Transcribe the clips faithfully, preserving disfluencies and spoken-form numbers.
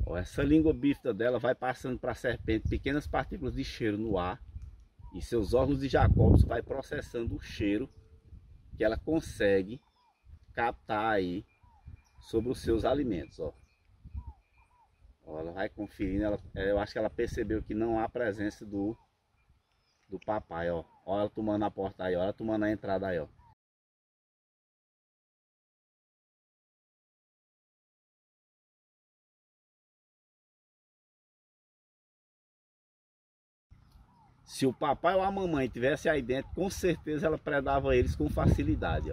Ó, essa língua bífida dela vai passando para a serpente pequenas partículas de cheiro no ar. E seus órgãos de Jacobson vai processando o cheiro que ela consegue captar aí sobre os seus alimentos, ó. Ó, ela vai conferindo, ela, eu acho que ela percebeu que não há presença do, do papai, ó. Ó ela tomando a porta aí, ó, ela tomando a entrada aí, ó. Se o papai ou a mamãe tivesse aí dentro, com certeza ela predava eles com facilidade, ó.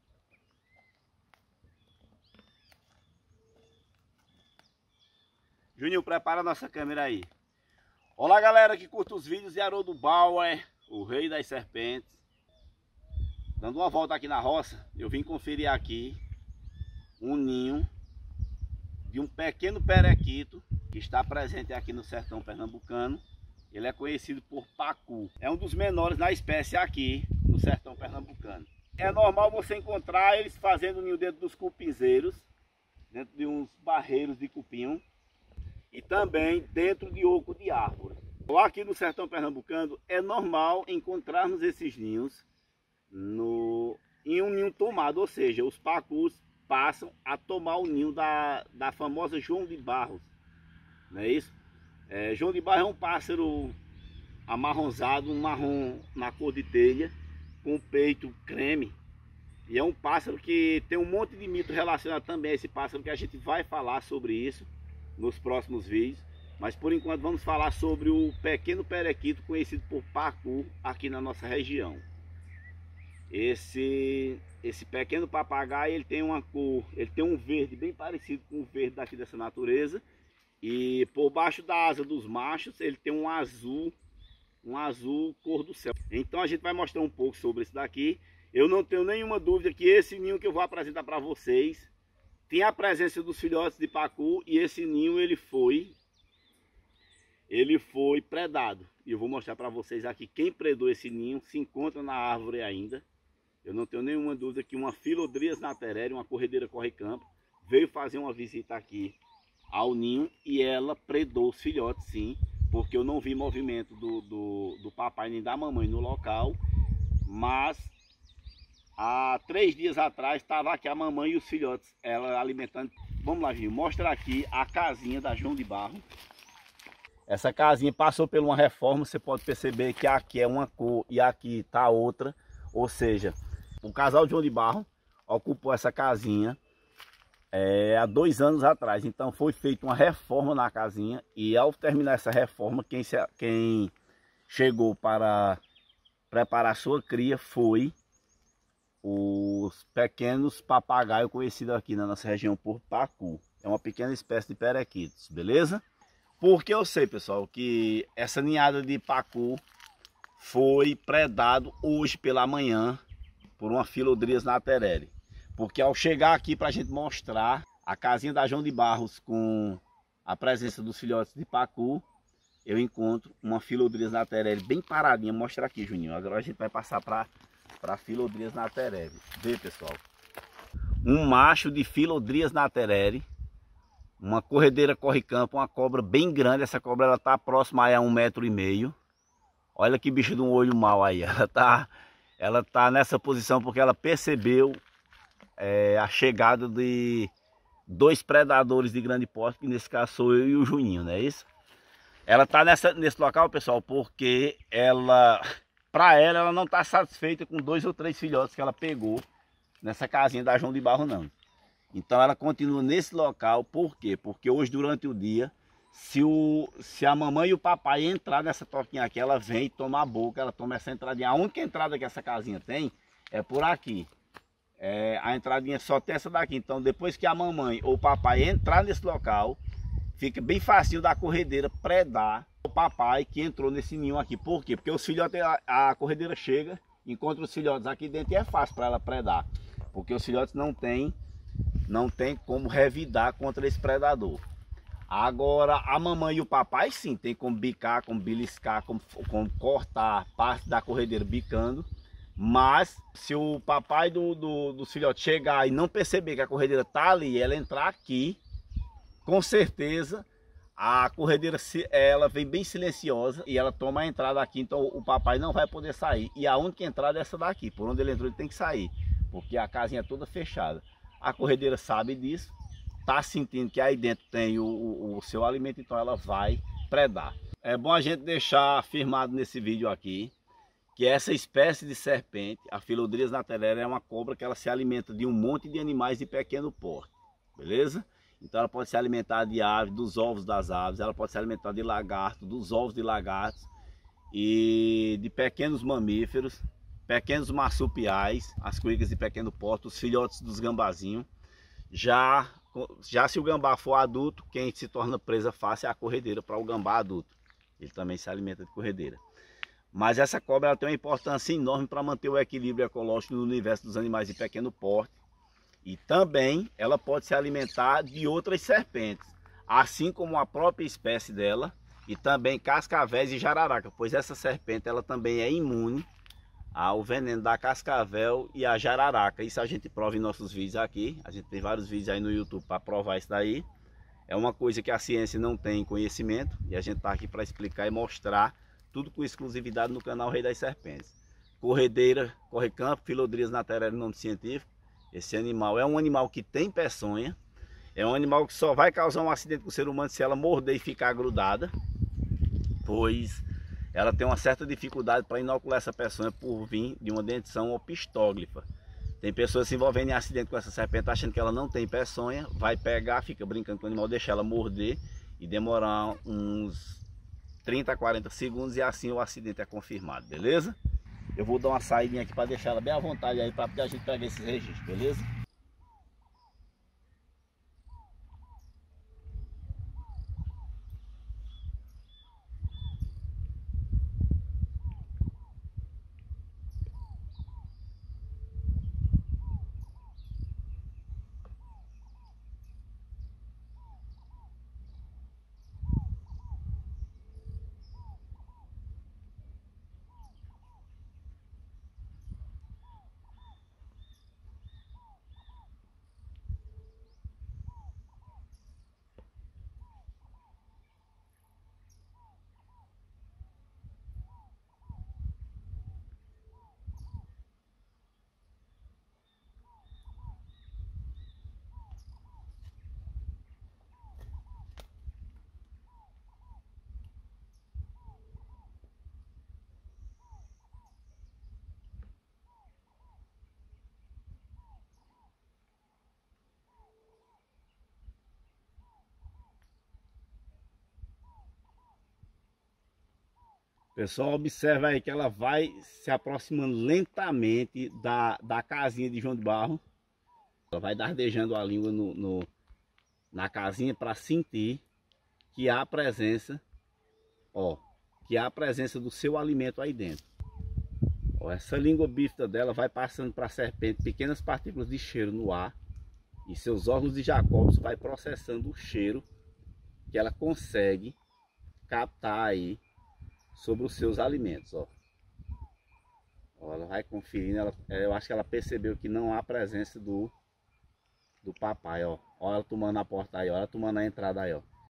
Juninho, prepara a nossa câmera aí. Olá, galera que curta os vídeos de Haroldo Bauer, o rei das serpentes. Dando uma volta aqui na roça, eu vim conferir aqui um ninho de um pequeno periquito que está presente aqui no sertão pernambucano. Ele é conhecido por pacu. É um dos menores na espécie aqui no sertão pernambucano. É normal você encontrar eles fazendo ninho dentro dos cupinzeiros, dentro de uns barreiros de cupim, e também dentro de oco de árvore. Aqui no sertão pernambucano é normal encontrarmos esses ninhos no, em um ninho tomado, ou seja, os pacus passam a tomar o ninho da, da famosa João de Barros, não é isso? É, João de Barros é um pássaro amarronzado, um marrom na cor de telha, com peito creme. E é um pássaro que tem um monte de mito relacionado também a esse pássaro, que a gente vai falar sobre isso nos próximos vídeos. Mas por enquanto vamos falar sobre o pequeno periquito conhecido por pacu aqui na nossa região. Esse, esse pequeno papagaio, ele tem uma cor, ele tem um verde bem parecido com o verde daqui dessa natureza. E por baixo da asa dos machos ele tem um azul, um azul cor do céu. Então a gente vai mostrar um pouco sobre isso daqui. Eu não tenho nenhuma dúvida que esse ninho que eu vou apresentar para vocês tem a presença dos filhotes de pacu, e esse ninho ele foi, ele foi predado. E eu vou mostrar para vocês aqui quem predou esse ninho, se encontra na árvore ainda. Eu não tenho nenhuma dúvida que uma Philodrias naterere, uma corredeira corre-campo, veio fazer uma visita aqui ao ninho e ela predou os filhotes, sim, porque eu não vi movimento do, do, do papai nem da mamãe no local, mas há três dias atrás estava aqui a mamãe e os filhotes, ela alimentando. Vamos lá, Gil, mostra aqui a casinha da João de Barro. Essa casinha passou por uma reforma, você pode perceber que aqui é uma cor e aqui está outra, ou seja, o casal João de Barro ocupou essa casinha É, há dois anos atrás. Então foi feita uma reforma na casinha, e ao terminar essa reforma, quem, se, quem chegou para preparar sua cria foi os pequenos papagaios conhecidos aqui na nossa região por pacu. É uma pequena espécie de periquitos, beleza? Porque eu sei, pessoal, que essa ninhada de pacu foi predado hoje pela manhã por uma Philodrias naterere. Porque ao chegar aqui para a gente mostrar a casinha da João de Barros com a presença dos filhotes de pacu, eu encontro uma Philodrias naterere bem paradinha. Mostra aqui, Juninho. Agora a gente vai passar para a Philodrias naterere. Vê, pessoal. Um macho de Philodrias naterere, uma corredeira corre-campo, uma cobra bem grande. Essa cobra ela está próxima aí a um metro e meio. Olha que bicho de um olho mau aí. Ela está ela tá nessa posição porque ela percebeu É, a chegada de dois predadores de grande porte, que nesse caso sou eu e o Juninho, não é isso? Ela está nesse local, pessoal, porque ela, para ela, ela não está satisfeita com dois ou três filhotes que ela pegou nessa casinha da João de Barro, não. Então ela continua nesse local. Por quê? Porque hoje, durante o dia, se, o, se a mamãe e o papai entrar nessa toquinha aqui, ela vem e toma a boca, ela toma essa entradinha. A única entrada que essa casinha tem é por aqui. É, a entradinha só tem essa daqui. Então depois que a mamãe ou o papai entrar nesse local, fica bem fácil da corredeira predar o papai que entrou nesse ninho aqui. Por quê? Porque os filhotes, a, a corredeira chega, encontra os filhotes aqui dentro e é fácil para ela predar. Porque os filhotes não tem, não tem como revidar contra esse predador. Agora a mamãe e o papai sim, tem como bicar, como beliscar, como, como cortar parte da corredeira bicando. Mas se o papai do, do, dos filhotes chegar e não perceber que a corredeira está ali, ela entrar aqui, com certeza A corredeira, ela vem bem silenciosa e ela toma a entrada aqui, então o papai não vai poder sair. E a única entrada é essa daqui, por onde ele entrou ele tem que sair, porque a casinha é toda fechada. A corredeira sabe disso, tá sentindo que aí dentro tem o, o, o seu alimento, então ela vai predar. É bom a gente deixar afirmado nesse vídeo aqui, que essa espécie de serpente, a Philodrias naterera, é uma cobra que ela se alimenta de um monte de animais de pequeno porte, beleza? Então ela pode se alimentar de aves, dos ovos das aves, ela pode se alimentar de lagarto, dos ovos de lagartos e de pequenos mamíferos, pequenos marsupiais, as cuicas de pequeno porte, os filhotes dos gambazinhos. Já, já se o gambá for adulto, quem se torna presa fácil é a corredeira para o gambá adulto. Ele também se alimenta de corredeira. Mas essa cobra ela tem uma importância enorme para manter o equilíbrio ecológico no universo dos animais de pequeno porte. E também ela pode se alimentar de outras serpentes, assim como a própria espécie dela, e também cascavéis e jararaca, pois essa serpente ela também é imune ao veneno da cascavel e a jararaca. Isso a gente prova em nossos vídeos aqui, a gente tem vários vídeos aí no YouTube para provar isso daí. É uma coisa que a ciência não tem conhecimento e a gente está aqui para explicar e mostrar tudo com exclusividade no canal Rei das Serpentes. Corredeira, corre-campo, Philodrias naterera, nome científico. Esse animal é um animal que tem peçonha, é um animal que só vai causar um acidente com o ser humano se ela morder e ficar grudada, pois ela tem uma certa dificuldade para inocular essa peçonha por vir de uma dentição opistóglifa. Tem pessoas se envolvendo em acidente com essa serpente achando que ela não tem peçonha, vai pegar, fica brincando com o animal, deixa ela morder e demorar uns trinta a quarenta segundos e assim o acidente é confirmado, beleza? Eu vou dar uma saída aqui para deixar ela bem à vontade aí para a gente pegar esses registros, beleza? Pessoal, observa aí que ela vai se aproximando lentamente da, da casinha de João de Barro. Ela vai dardejando a língua no, no, na casinha para sentir que há a presença, ó, que há a presença do seu alimento aí dentro. Ó, essa língua bífida dela vai passando para a serpente pequenas partículas de cheiro no ar e seus órgãos de Jacobson vai processando o cheiro que ela consegue captar aí sobre os seus alimentos, ó. Ó, ela vai conferindo, ela, eu acho que ela percebeu que não há presença do, do papai, ó. Ó ela tomando a porta aí, ó, ela tomando a entrada aí, ó.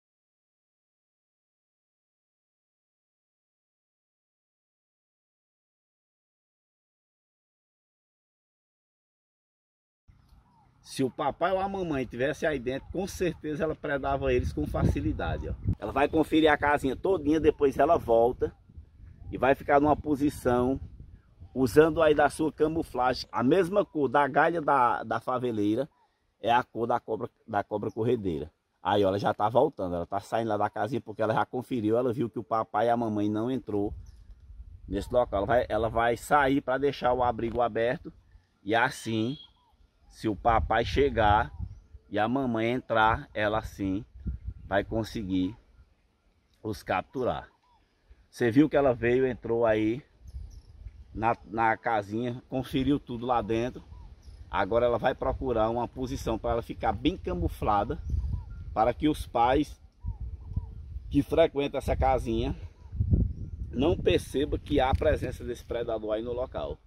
Se o papai ou a mamãe tivesse aí dentro, com certeza ela predava eles com facilidade, ó. Ela vai conferir a casinha todinha, depois ela volta e vai ficar numa posição usando aí da sua camuflagem. A mesma cor da galha da, da faveleira é a cor da cobra, da cobra corredeira. Aí ó, ela já tá voltando, ela tá saindo lá da casinha porque ela já conferiu, ela viu que o papai e a mamãe não entrou nesse local. Ela vai, ela vai sair para deixar o abrigo aberto e assim, se o papai chegar e a mamãe entrar, ela sim vai conseguir os capturar. Você viu que ela veio, entrou aí na, na casinha, conferiu tudo lá dentro. Agora ela vai procurar uma posição para ela ficar bem camuflada, para que os pais que frequentam essa casinha não percebam que há a presença desse predador aí no local.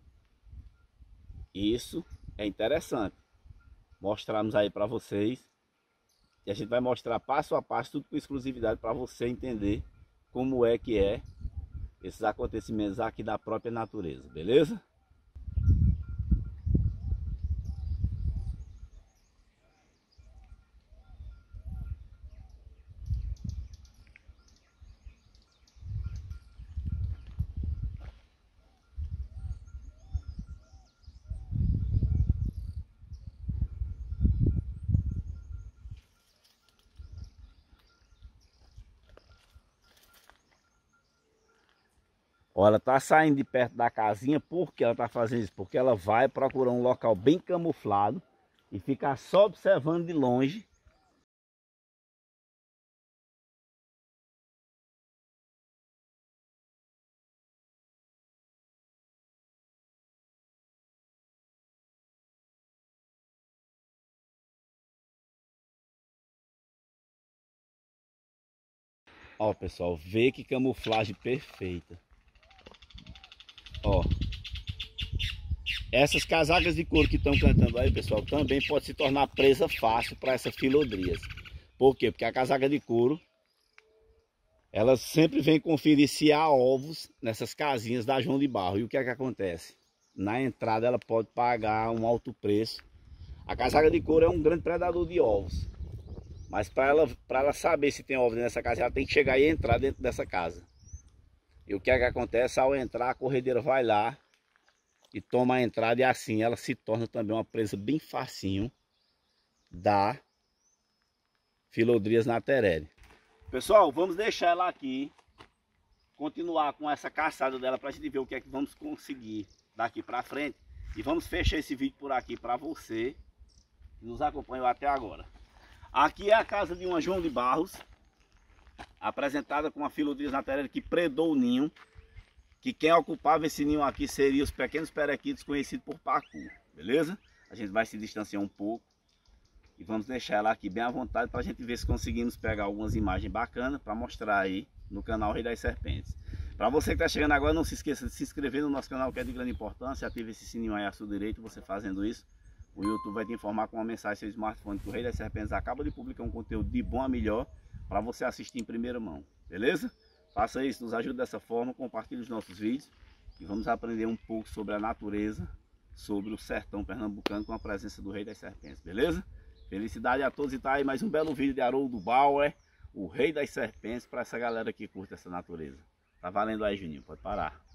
Isso é interessante mostrarmos aí para vocês E a gente vai mostrar passo a passo, tudo com exclusividade para você entender como é que é esses acontecimentos aqui da própria natureza, beleza? Ó, ela tá saindo de perto da casinha. Por que ela tá fazendo isso? Porque ela vai procurar um local bem camuflado e ficar só observando de longe. Ó, pessoal, vê que camuflagem perfeita. Ó, essas casacas de couro que estão cantando aí, pessoal, também pode se tornar presa fácil para essa filodríase. Por quê? Porque a casaca de couro, ela sempre vem conferir se há ovos nessas casinhas da João de Barro. E o que é que acontece? Na entrada ela pode pagar um alto preço. A casaca de couro é um grande predador de ovos. Mas para ela, para ela saber se tem ovos nessa casa, ela tem que chegar e entrar dentro dessa casa. E o que é que acontece? Ao entrar, a corredeira vai lá e toma a entrada, e assim ela se torna também uma presa bem facinho da Philodrias naterere. Pessoal, vamos deixar ela aqui, continuar com essa caçada dela para a gente ver o que é que vamos conseguir daqui para frente. E vamos fechar esse vídeo por aqui para você que nos acompanhou até agora. Aqui é a casa de uma João de Barros, apresentada com uma Philodrias naterere que predou o ninho. Que quem ocupava esse ninho aqui seria os pequenos periquitos conhecidos por pacu, beleza? A gente vai se distanciar um pouco e vamos deixar ela aqui bem à vontade para a gente ver se conseguimos pegar algumas imagens bacanas para mostrar aí no canal Rei das Serpentes. Para você que está chegando agora, não se esqueça de se inscrever no nosso canal, que é de grande importância. Ative esse sininho aí à sua direita. Você fazendo isso, o YouTube vai te informar com uma mensagem no seu smartphone que o Rei das Serpentes acaba de publicar um conteúdo de bom a melhor para você assistir em primeira mão, beleza? Faça isso, nos ajude dessa forma, compartilhe os nossos vídeos e vamos aprender um pouco sobre a natureza, sobre o sertão pernambucano com a presença do Rei das Serpentes, beleza? Felicidade a todos e tá aí mais um belo vídeo de Haroldo Bauer, o Rei das Serpentes, para essa galera que curte essa natureza. Tá valendo aí, Juninho, pode parar.